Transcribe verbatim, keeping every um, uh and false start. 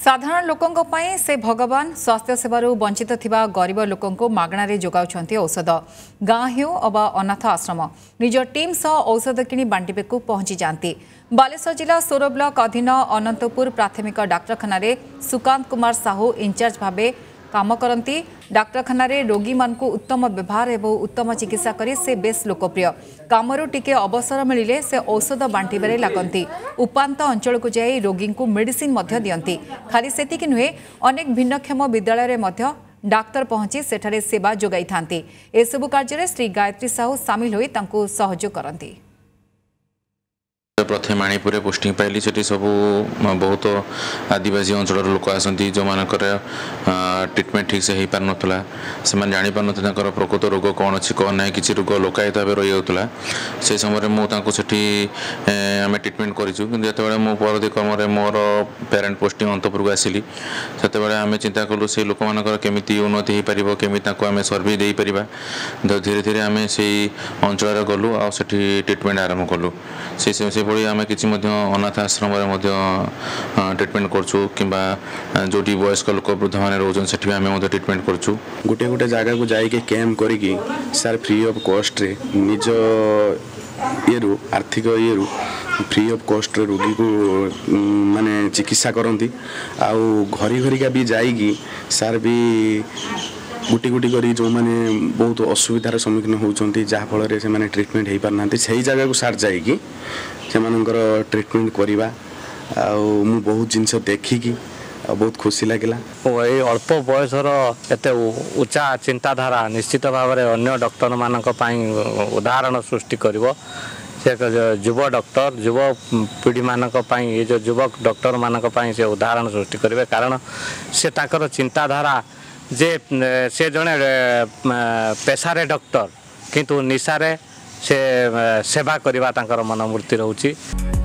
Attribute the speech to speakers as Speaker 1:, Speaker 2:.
Speaker 1: साधारण लोकों पई से भगवान स्वास्थ्य सेवार वंचित थिबा गरीब लोकों मागणारे जोगाउछन्ती औषध गाँ हेउ अबा अनाथ आश्रम निज टीम सह औषध किणी बांटिबेकु पहुंची जाती। बालेश्वर जिला सोर ब्लॉक अधीन अनंतपुर प्राथमिक डाक्तरखाना सुकांत कुमार साहू इंचार्ज भावे काम करती। डाक्तरखाना रोगी मानकु उत्तम व्यवहार एवं उत्तम चिकित्सा करी से बेस लोकप्रिय। कामरू टिके अवसर मिलिले से औषध बांटिबारे लागंती। उपांत अंचल को जाई रोगी को मेडिसिन मध्य दियंती। खाली सेतिक नुहे अनेक भिन्नक्षम विद्यालय रे मध्य डाक्तर पहुंची सेठारे सेवा जोगाई थांती। एसबु कार्य श्री गायत्री साहू सामिल होई तांकु सहयोग करंती।
Speaker 2: प्रथम मणिपुर पोस्टिंग पाइली से सब बहुत आदिवासी अंचल लोक आसती जो मानकर ट्रिटमेंट ठीक से हो पार नाला से जानी पार ना प्रकृत रोग कौन अच्छी कौन ना कि रोग लोकायत भाव रही जाता से समय मुझे आम ट्रिटमेंट करूँ जो मो परवर्ती क्रम मोर पेरेन्ट पोस्टिंग अंतपुर को आसिली से आम चिंता कलु से लोक मानकर केमी उन्नति हो पार केमी आम सर्विस दे पार धीरे धीरे आम से अंचल गलु आ ट्रिटमेंट आरंभ कलु से भली आम कि अनाथ आश्रम ट्रिटमेंट करछु किंबा जोटी वयस्क लोक वृद्ध मैंने रोजन से आम ट्रिटमेंट करछु।
Speaker 3: गोटे गोटे जगह को जाइके कैम्प करिकी सार फ्री ऑफ कॉस्ट रे निज ये आर्थिक ये फ्री ऑफ कॉस्ट रे रोगी को माने चिकित्सा करती आउ घरी घरिका भी जाइकी सार भी गुटी गुटी करी जो माने बहुत असुविधार सम्मुखीन होउछंती जहाँफल से माने ट्रिटमेंट हो पारना से जगह को सार जाइकी से ट्रिटमेंट करवा मु बहुत जिनस देखिकी बहुत खुशी लगिला।
Speaker 4: ये अल्प बयसर एत उच्चा चिंताधारा निश्चित भाव में अन्य डॉक्टर मानक उदाहरण सृष्टि करिवो। से युव डॉक्टर युव पीढ़ी मानक ये जो युवक डॉक्टर मानक से उदाहरण सृष्टि करेंगे कारण से ताकर चिंताधारा जे से जड़े पेशारे डॉक्टर किंतु निशारे से सेवा करवा तांकर मनोवृत्ति रहउची।